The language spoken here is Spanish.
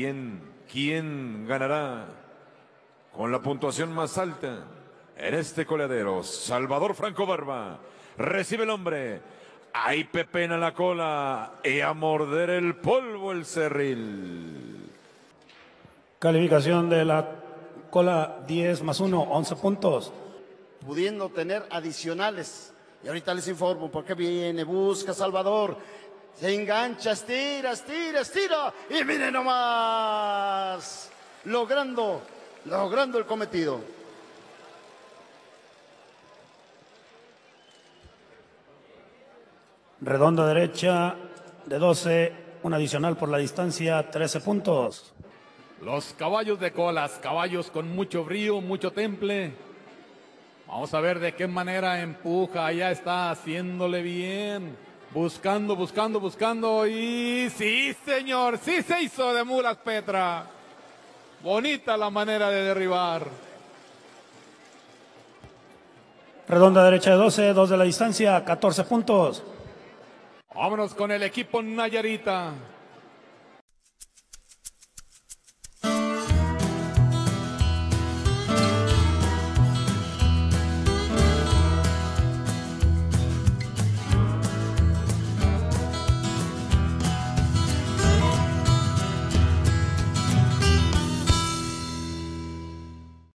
¿Quién ganará con la puntuación más alta en este coladero? Salvador Franco Barba recibe el hombre. Ahí pepena la cola y a morder el polvo el cerril. Calificación de la cola 10+1, 11 puntos. Pudiendo tener adicionales. Y ahorita les informo por qué viene, busca Salvador. Se engancha, estira. Y miren nomás. Logrando el cometido. Redonda derecha de 12, un adicional por la distancia, 13 puntos. Los caballos de colas, caballos con mucho brío, mucho temple. Vamos a ver de qué manera empuja, ya está haciéndole bien. Buscando. Y sí, señor, sí se hizo de mulas Petra. Bonita la manera de derribar. Redonda derecha de 12, 2 de la distancia, 14 puntos. Vámonos con el equipo Nayarita.